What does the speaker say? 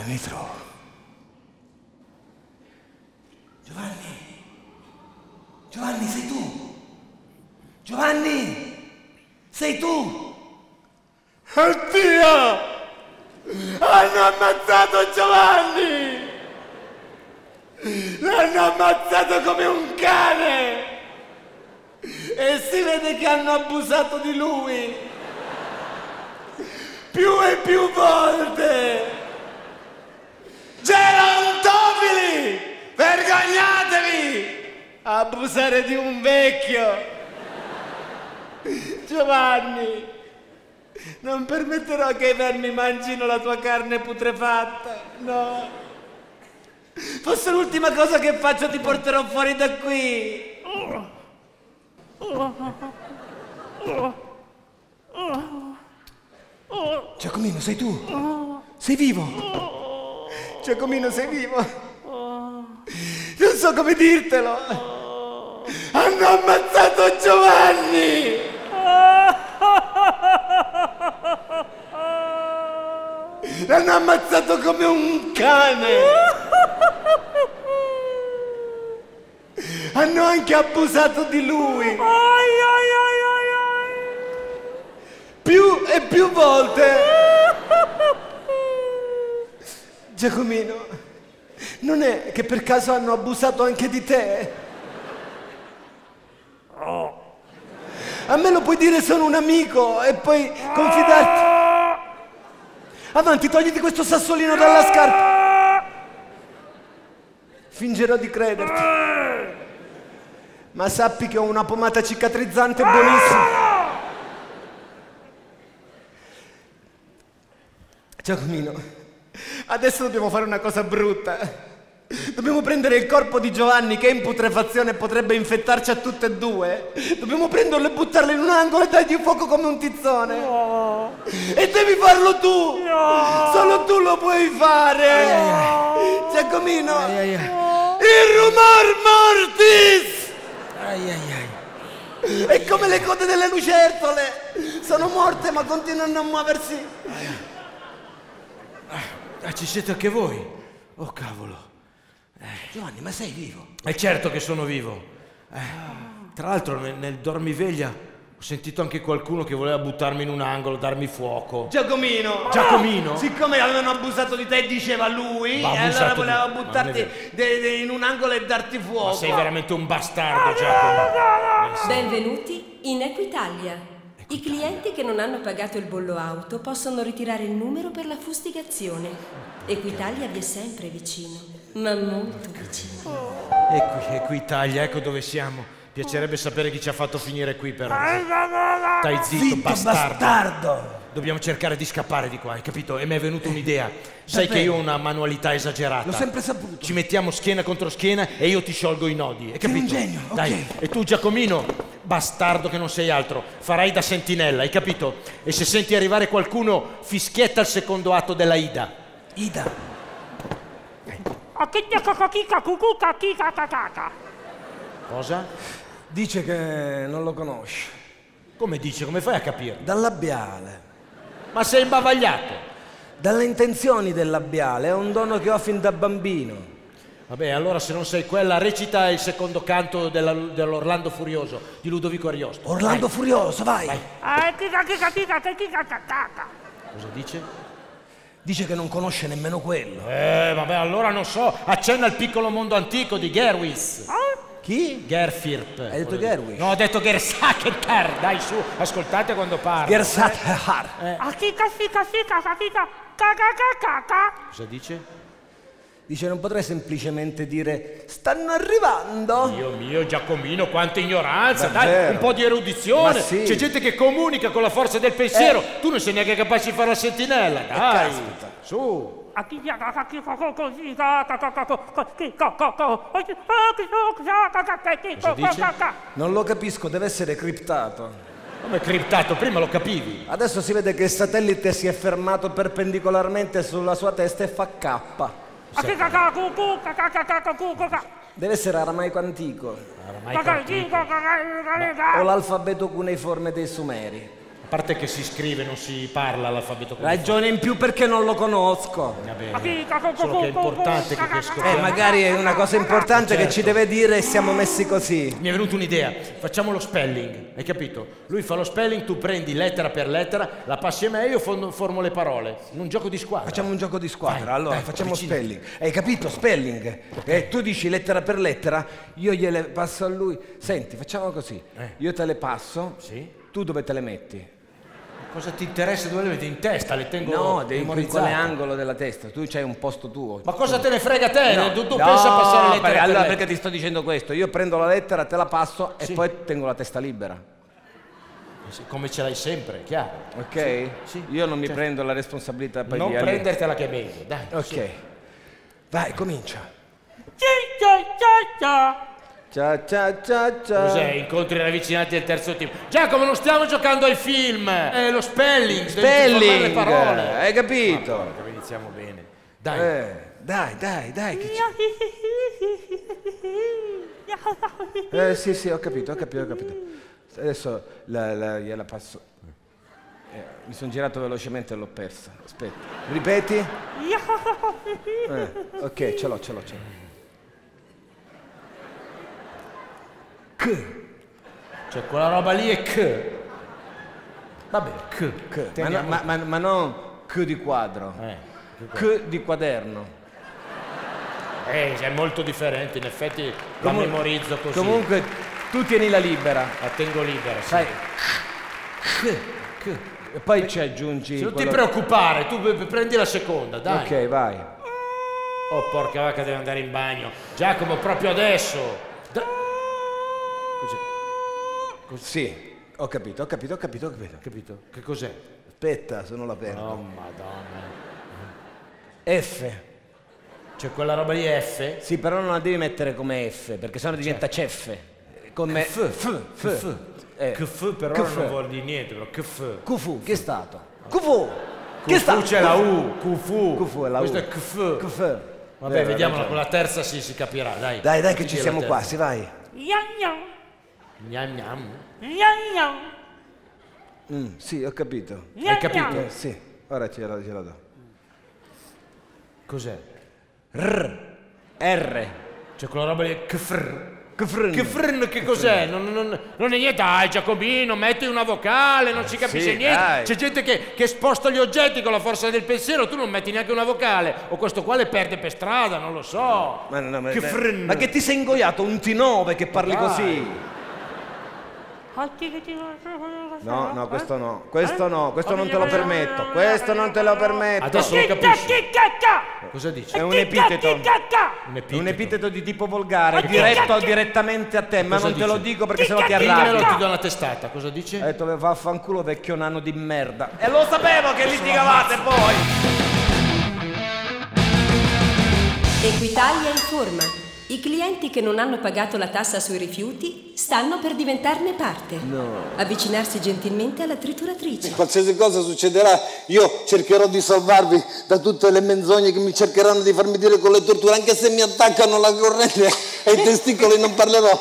Nitro. Giovanni! Giovanni, sei tu! Giovanni! Sei tu! Oddio! Hanno ammazzato Giovanni! L'hanno ammazzato come un cane! E si vede che hanno abusato di lui! Più e più volte! Gerontofili! Vergognatevi! Abusare di un vecchio! Giovanni! Non permetterò che i vermi mangino la tua carne putrefatta, no! Fosse l'ultima cosa che faccio ti porterò fuori da qui! Giacomino, sei tu? Sei vivo? Giacomino, sei vivo? Non so come dirtelo! Hanno ammazzato Giovanni! L'hanno ammazzato come un cane! Hanno anche abusato di lui! Più e più volte! Giacomino, non è che per caso hanno abusato anche di te? A me lo puoi dire, sono un amico e poi confidarti. Avanti, togliti questo sassolino dalla scarpa. Fingerò di crederti. Ma sappi che ho una pomata cicatrizzante buonissima. Giacomino, adesso dobbiamo fare una cosa brutta. Dobbiamo prendere il corpo di Giovanni che è in putrefazione e potrebbe infettarci a tutte e due. Dobbiamo prenderlo e buttarlo in un angolo e dargli fuoco come un tizzone. No. E devi farlo tu. No. Solo tu lo puoi fare. Giacomino. Il rumor mortis. È come le code delle lucertole. Sono morte ma continuano a muoversi. Ci siete anche voi? Oh cavolo. Giovanni, ma sei vivo? È certo che sono vivo. Tra l'altro nel dormiveglia ho sentito anche qualcuno che voleva buttarmi in un angolo, darmi fuoco. Giacomino! Giacomino? Siccome avevano abusato di te, diceva lui, e allora voleva buttarti in un angolo e darti fuoco. Ma sei veramente un bastardo, Giacomo. Benvenuti in Equitalia. I clienti che non hanno pagato il bollo auto possono ritirare il numero per la fustigazione. Equitalia vi è sempre vicino, ma molto vicino. Equitalia, ecco dove siamo. Piacerebbe sapere chi ci ha fatto finire qui, però. Stai zitto, bastardo. Dobbiamo cercare di scappare di qua, hai capito? E mi è venuta un'idea. Sai che io ho una manualità esagerata. L'ho sempre saputo. Ci mettiamo schiena contro schiena e io ti sciolgo i nodi, hai capito? Sei un genio, dai. Ok. E tu, Giacomino, bastardo che non sei altro, farai da sentinella, hai capito? E se senti arrivare qualcuno, fischietta il secondo atto della Ida. Ida. Cosa? Dice che non lo conosce. Come dice? Come fai a capire? Dal labiale. Ma sei imbavagliato. Dalle intenzioni del labiale, è un dono che ho fin da bambino. Vabbè, allora se non sei quella, recita il secondo canto dell'Orlando Furioso di Ludovico Ariosto. Orlando Furioso, vai! Cosa dice? Dice che non conosce nemmeno quello. Vabbè, allora non so. Accenna al piccolo mondo antico di Gerwis. Chi? Gerfirp. Hai detto Gerwis? No, ho detto Gersaketar. Dai, su, ascoltate quando parlo. Gersaketar. Cosa dice? Dice non potrei semplicemente dire stanno arrivando? Dio mio, Giacomino, quanta ignoranza. Davvero? Dai, un po' di erudizione. Ma sì. C'è gente che comunica con la forza del pensiero. Tu non sei neanche capace di fare la sentinella. Dai, caspita. su. Cosa dice? Non lo capisco, deve essere criptato. Come criptato, prima lo capivi. Adesso si vede che il satellite si è fermato perpendicolarmente sulla sua testa e fa K. Deve essere aramaico antico. Aramaico antico. O l'alfabeto cuneiforme dei Sumeri. parte che si scrive, non si parla l'alfabeto come Ragione in più perché non lo conosco. Va bene. Solo che è importante che scopriamo. Magari è una cosa importante che ci deve dire e siamo messi così. Mi è venuta un'idea, facciamo lo spelling, hai capito? Lui fa lo spelling, tu prendi lettera per lettera, la passi a me e io formo le parole. Un gioco di squadra. Facciamo un gioco di squadra, Vai, allora dai, facciamo avvicina. spelling. Hai capito? Spelling. Tu dici lettera per lettera, io gliele passo a lui. Senti, facciamo così. Io te le passo, Sì? tu dove te le metti? Cosa ti interessa? Dove le metti? In testa? Le tengo No, devi in memorizzate. quale angolo della testa. Tu c'hai un posto tuo. Ma cosa te ne frega te? No, Tu no, pensa a passare lettera per allora lettera. perché ti sto dicendo questo? Io prendo la lettera, te la passo e Sì. poi tengo la testa libera. Come ce l'hai sempre, chiaro. Ok? Sì. Io non mi prendo la responsabilità poi Non di prendertela che è meglio, dai. Ok. Sì. Vai, comincia. Ciao ciao ciao ciao. Cos'è? Incontri ravvicinati del terzo tipo. Giacomo, non stiamo giocando ai film! È lo spelling! Devi formare le Spelling! parole! Hai capito? Porca, iniziamo bene. Dai. Dai. Sì, ho capito. Adesso gliela passo. Mi sono girato velocemente e l'ho persa. Aspetta. Ripeti? Ok, ce l'ho. Cioè, quella roba lì è K. Vabbè, K. Teniamo- Ma non Q di quadro. Q di quaderno. È molto differente, in effetti la memorizzo così. Comunque tu tienila libera. La tengo libera, sì. Sai. E poi ci aggiungi. Se non ti quello- preoccupare, tu prendi la seconda, dai. Ok, vai. Oh, porca vacca, deve andare in bagno. Giacomo, proprio adesso. Così. Sì, ho capito. Capito? Che cos'è? Aspetta, sono la penna. Oh, madonna. F. Cioè, quella roba lì è F? Sì, però non la devi mettere come F, perché sennò diventa ceffe. Come F. Kf però Kf. non vuol dire niente, però Kf. Cufu, che è stato? Cufu! Che è stato? C'è la U, Kufu. Kufu è la U. Questo è Kf. Kf. Vabbè, vediamola, con la terza si capirà, dai. Dai che ci siamo quasi, vai. Gnam gnam. Sì, ho capito. Hai capito? Sì, ora ce la do. Cos'è? R. Cioè quella roba lì, Kfr. Kfrn. Kfrn che cos'è? Non è niente, dai Giacobino, metti una vocale, non si capisce sì, niente. dai. C'è gente che sposta gli oggetti con la forza del pensiero, tu non metti neanche una vocale. O questo qua le perde per strada, non lo so. Kfrn. Ma che ti sei ingoiato? Un T9 che parli Dai. così? No, questo no. Questo non te lo permetto. Questo non te lo permetto. Adesso lo capisci. Cosa dici? È un epiteto. Un Un epiteto di tipo volgare, diretto direttamente a te, ma Cosa non te lo dice? dico perché sennò ti Dimmelo, arrabbi. ti do una testata. Cosa dice? Ha detto vaffanculo vecchio nano di merda. E lo sapevo che litigavate voi! Equitalia informa. I clienti che non hanno pagato la tassa sui rifiuti stanno per diventarne parte. Avvicinarsi gentilmente alla trituratrice. Qualsiasi cosa succederà, io cercherò di salvarvi da tutte le menzogne che mi cercheranno di farmi dire con le torture, anche se mi attaccano la corrente ai testicoli non parlerò.